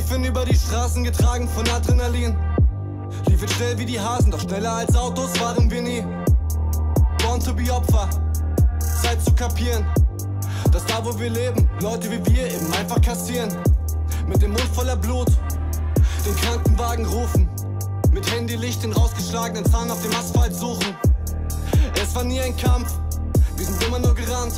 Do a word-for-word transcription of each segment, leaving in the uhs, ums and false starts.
Liefen über die Straßen, getragen von Adrenalin. Liefen schnell wie die Hasen, doch schneller als Autos waren wir nie. Born to be Opfer, Zeit zu kapieren, dass da wo wir leben, Leute wie wir eben einfach kassieren. Mit dem Mund voller Blut, den Krankenwagen rufen, mit Handylicht den rausgeschlagenen Zahn auf dem Asphalt suchen. Es war nie ein Kampf, wir sind immer nur gerannt.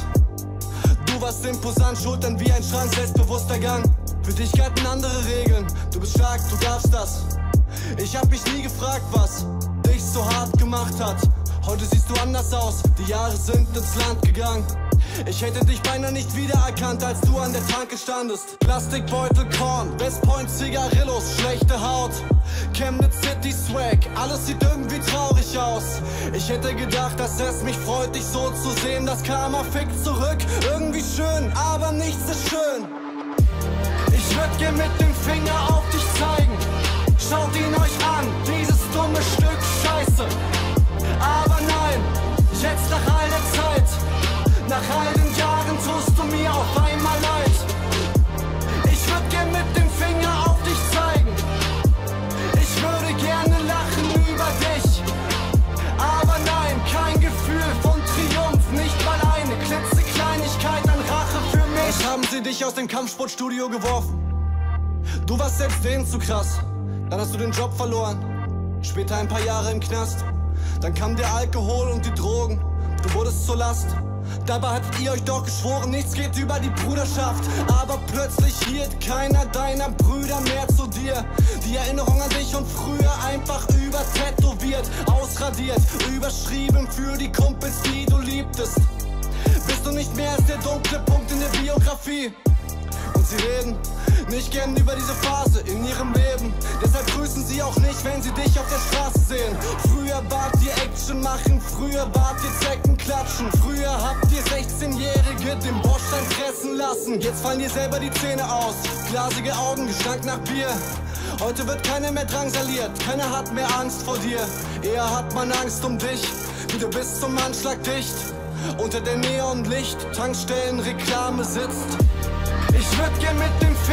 Du warst imposant, Schultern wie ein Schrank, selbstbewusster Gang. Für dich galten andere Regeln, du bist stark, du darfst das. Ich hab mich nie gefragt, was dich so hart gemacht hat. Heute siehst du anders aus, die Jahre sind ins Land gegangen. Ich hätte dich beinahe nicht wiedererkannt, als du an der Tanke standest. Plastikbeutel, Korn, West Point, Zigarillos, schlechte Haut, Chemnitz City Swag, alles sieht irgendwie traurig aus. Ich hätte gedacht, dass es mich freut, dich so zu sehen. Das Karma fickt zurück, irgendwie schön, aber nichts ist schön. Ich würd gern mit dem Finger auf dich zeigen. Schaut ihn euch an, dieses dumme Stück Scheiße. Aber nein, jetzt nach all der Zeit, nach all den Jahren tust du mir auf einmal leid. Ich würd gern mit dem Finger auf dich zeigen. Ich würde gerne lachen über dich. Aber nein, kein Gefühl von Triumph, nicht mal eine klitzekleinigkeit an Rache für mich. Jetzt haben sie dich aus dem Kampfsportstudio geworfen. Du warst selbst denen zu krass. Dann hast du den Job verloren, später ein paar Jahre im Knast. Dann kam der Alkohol und die Drogen, du wurdest zur Last. Dabei hattet ihr euch doch geschworen, nichts geht über die Bruderschaft. Aber plötzlich hielt keiner deiner Brüder mehr zu dir. Die Erinnerung an dich und früher einfach übertätowiert, ausradiert, überschrieben für die Kumpels, die du liebtest. Bist du nicht mehr als der dunkle Punkt in der Biografie. Und sie reden nicht gern über diese Phase in ihrem Leben. Deshalb grüßen sie auch nicht, wenn sie dich auf der Straße sehen. Früher wart ihr Action machen, früher wart ihr Zecken klatschen. Früher habt ihr sechzehnjährige den Bordstein fressen lassen. Jetzt fallen dir selber die Zähne aus, glasige Augen, Gestank nach Bier. Heute wird keiner mehr drangsaliert, keiner hat mehr Angst vor dir. Eher hat man Angst um dich, wie du bist zum Anschlag dicht. Unter der Neonlicht, Tankstellen, Reklame sitzt. Ich würd gern mit dem